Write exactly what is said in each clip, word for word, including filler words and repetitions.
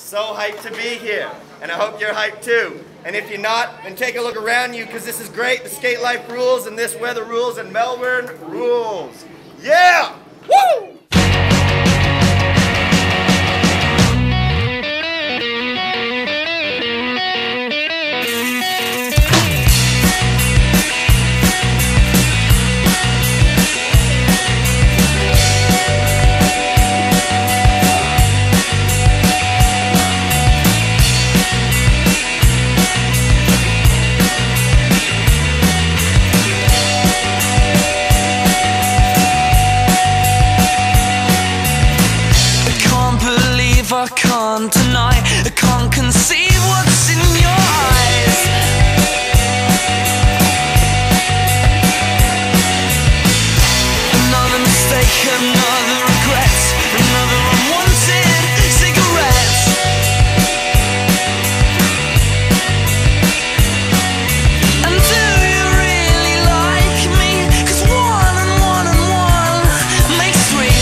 So hyped to be here, and I hope you're hyped too. And if you're not, then take a look around you, because this is great. The skate life rules, and this weather rules, and Melbourne rules. Yeah! Woo! I can't deny, I can't conceive what's in your eyes. Another mistake, another regret, another unwanted cigarette. And do you really like me? 'Cause one and one and one makes three.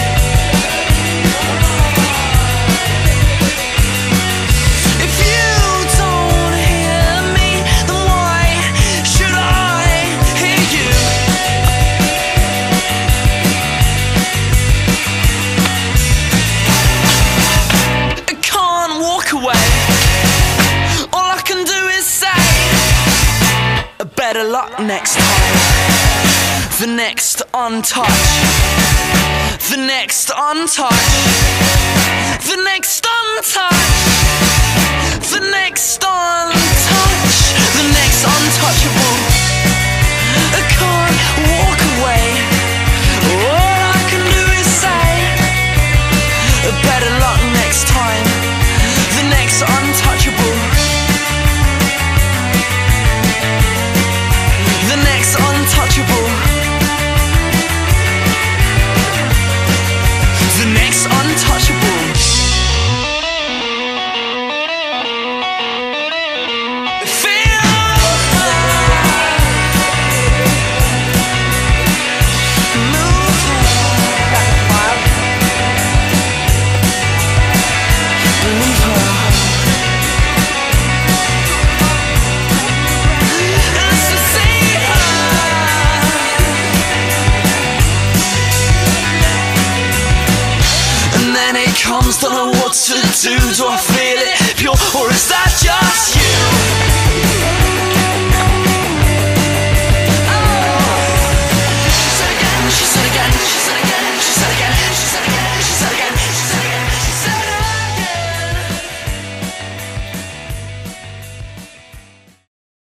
Better luck next time. The next untouch. The next untouch. The next untouch. The next untouch. The next untouchable. I can't walk away. All I can do is say, better luck next time. The next untouchable. The next untouchable. The next untouchable. Feel move. Leave her. Comes, don't know what to do. Do I feel it pure, or is that just you?